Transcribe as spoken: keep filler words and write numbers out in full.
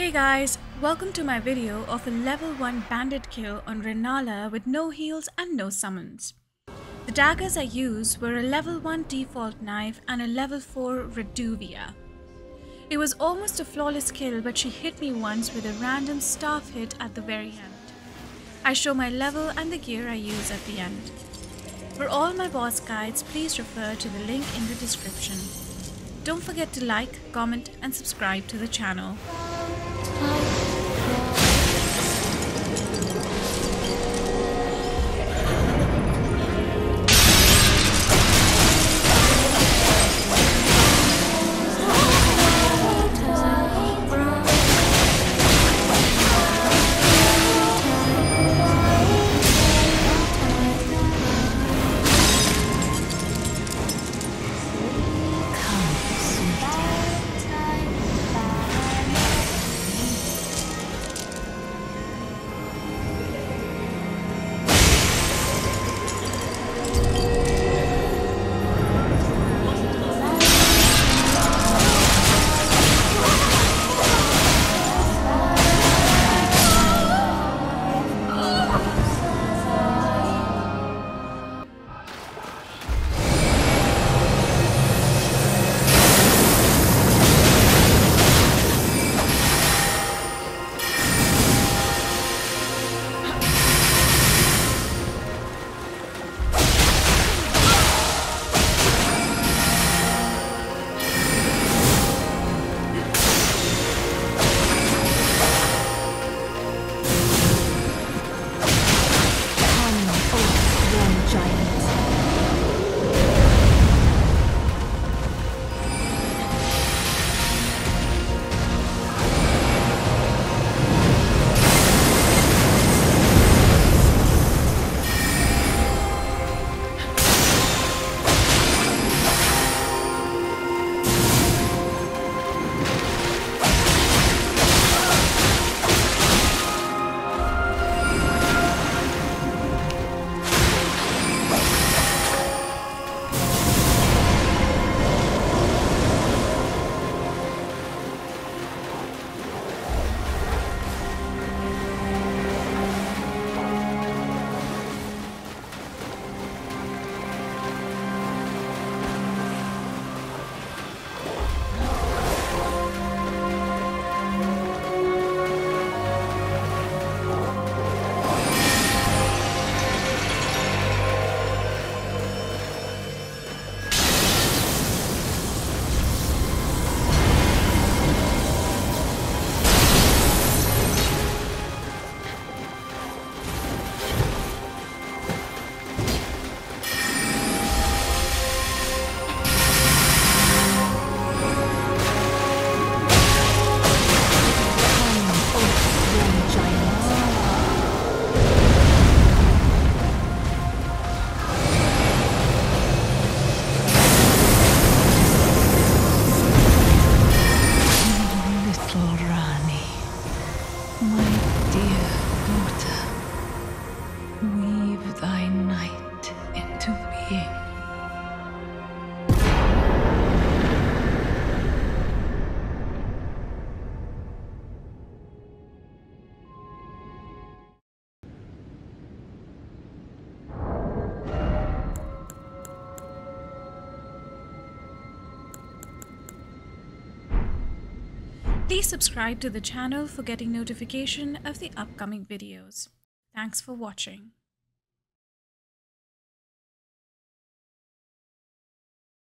Hey guys, welcome to my video of a level one bandit kill on Rennala with no heals and no summons. The daggers I used were a level one default knife and a level four Reduvia. It was almost a flawless kill, but she hit me once with a random staff hit at the very end. I show my level and the gear I use at the end. For all my boss guides, please refer to the link in the description. Don't forget to like, comment and subscribe to the channel. Please subscribe to the channel for getting notification of the upcoming videos. Thanks for watching.